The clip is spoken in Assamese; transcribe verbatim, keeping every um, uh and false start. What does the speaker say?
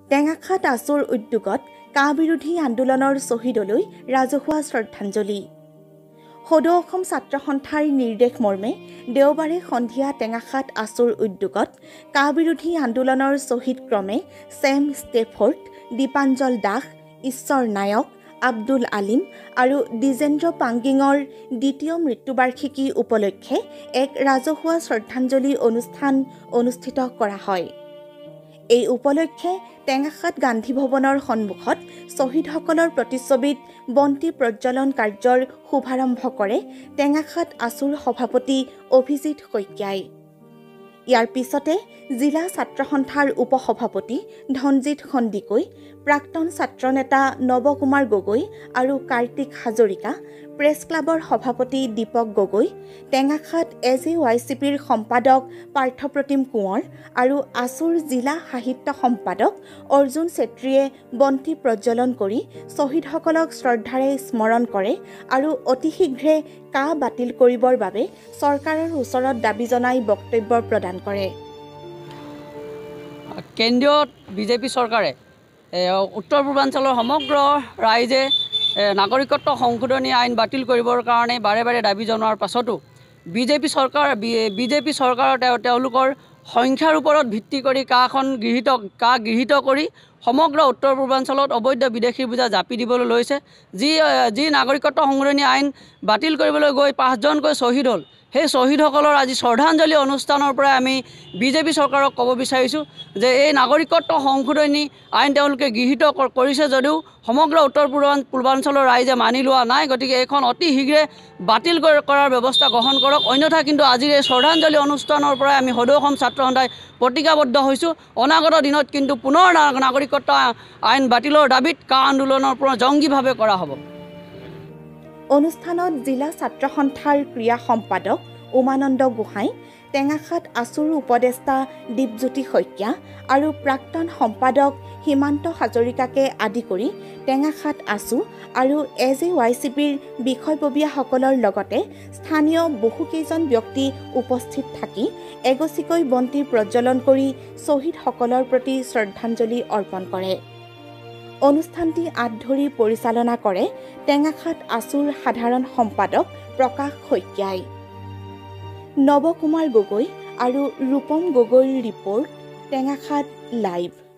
টেঙাখাত আছুৰ উদ্যোগত কা বিৰোধী আন্দোলনৰ শ্বহীদলৈ ৰাজহুৱা শ্ৰদ্ধাঞ্জলি। সদৌ অসম ছাত্ৰ সন্থাৰ নিৰ্দেশ মৰ্মে দেওবাৰে সন্ধিয়া টেঙাখাত আছুৰ উদ্যোগত কা বিৰোধী আন্দোলনৰ শ্বহীদ ক্ৰমে ছেম ষ্টেফৰ্ড, দীপাঞ্জল দাস, ঈশ্বৰ নায়ক, আব্দুল আলিম আৰু দ্বিজেন্দ্ৰ পাংগিঙৰ দ্বিতীয় মৃত্যুবাৰ্ষিকী উপলক্ষে এক ৰাজহুৱা শ্ৰদ্ধাঞ্জলি অনুষ্ঠান অনুষ্ঠিত কৰা হয়। এই উপলক্ষে টেঙাখাত গান্ধী ভৱনৰ সন্মুখত শ্বহীদসকলৰ প্ৰতিচ্ছবিত বন্তি প্ৰজ্বলন কাৰ্যৰ শুভাৰম্ভ কৰে টেঙাখাত আছুৰ সভাপতি অভিজিত শইকীয়াই। ইয়াৰ পিছতে জিলা ছাত্ৰ সন্থাৰ উপসভাপতি ধনজিৎ সন্দিকৈ, প্ৰাক্তন ছাত্ৰ নেতা নৱকুমাৰ গগৈ আৰু কাৰ্তিক হাজৰিকা, প্ৰেছ ক্লাবৰ সভাপতি Dipak Gogoi, Tengakhat A J Y C পিৰ সম্পাদক পাৰ্থপ্ৰতিম কোঁৱৰ আৰু আছুৰ জিলা সাহিত্য সম্পাদক অৰ্জুন চেত্ৰীয়ে বন্তি প্ৰজ্বলন কৰি শ্বহীদসকলক শ্ৰদ্ধাৰে স্মৰণ কৰে আৰু অতি শীঘ্ৰে কা বাতিল কৰিবৰ বাবে চৰকাৰৰ ওচৰত দাবী জনাই বক্তব্য প্ৰদান কৰে। কেন্দ্ৰীয় বিজেপি চৰকাৰে উত্তৰ পূৰ্বাঞ্চলৰ সমগ্ৰ ৰাইজে নাগৰিকত্ব সংশোধনী আইন বাতিল কৰিবৰ কাৰণে বাৰে বাৰে দাবী জনোৱাৰ পাছতো বিজেপি চৰকাৰ বিজেপি চৰকাৰৰ তেওঁলোকৰ সংখ্যাৰ ওপৰত ভিত্তি কৰি কাখন গৃহীত কা গৃহীত কৰি সমগ্ৰ উত্তৰ পূৰ্বাঞ্চলত অবৈধ বিদেশী বুজা জাপি দিবলৈ লৈছে। যি যি নাগৰিকত্ব সংশোধনী আইন বাতিল কৰিবলৈ গৈ পাঁচজনকৈ শ্বহীদ হ'ল, সেই শ্বহীদসকলৰ আজি শ্ৰদ্ধাঞ্জলি অনুষ্ঠানৰ পৰাই আমি বিজেপি চৰকাৰক ক'ব বিচাৰিছোঁ যে এই নাগৰিকত্ব সংশোধনী আইন তেওঁলোকে গৃহীত কৰিছে যদিও সমগ্ৰ উত্তৰ পূৰ্বাঞ্চলৰ ৰাইজে মানি লোৱা নাই। গতিকে এইখন অতি শীঘ্ৰে বাতিল কৰাৰ ব্যৱস্থা গ্ৰহণ কৰক, অন্যথা কিন্তু আজিৰ এই শ্ৰদ্ধাঞ্জলি অনুষ্ঠানৰ পৰাই আমি সদৌ অসম ছাত্ৰ সন্থাই প্ৰতিজ্ঞাবদ্ধ হৈছোঁ। অনাগত দিনত কিন্তু পুনৰ নাগৰিকত্ব আইন বাতিলৰ দাবীত কা আন্দোলনৰ পৰা জংগীভাৱে কৰা হ'ব। অনুষ্ঠানত জিলা ছাত্ৰ সন্থাৰ ক্ৰিয়া সম্পাদক উমানন্দ গোহাঁই, টেঙাখাত আছুৰ উপদেষ্টা দীপজ্যোতি শইকীয়া আৰু প্ৰাক্তন সম্পাদক সীমান্ত হাজৰিকাকে আদি কৰি টেঙাখাত আছু আৰু এ জে ৱাই চি পিৰ বিষয়ববীয়াসকলৰ লগতে স্থানীয় বহুকেইজন ব্যক্তি উপস্থিত থাকি এগছিকৈ বন্তি প্ৰজ্বলন কৰি শ্বহীদসকলৰ প্ৰতি শ্ৰদ্ধাঞ্জলি অৰ্পণ কৰে। অনুষ্ঠানটি আঁত ধৰি পৰিচালনা কৰে টেঙাখাত আছুৰ সাধাৰণ সম্পাদক প্ৰকাশ শইকীয়াই। নৱকুমাৰ গগৈ আৰু ৰূপম গগৈৰ ৰিপৰ্ট, টেঙাখাত লাইভ।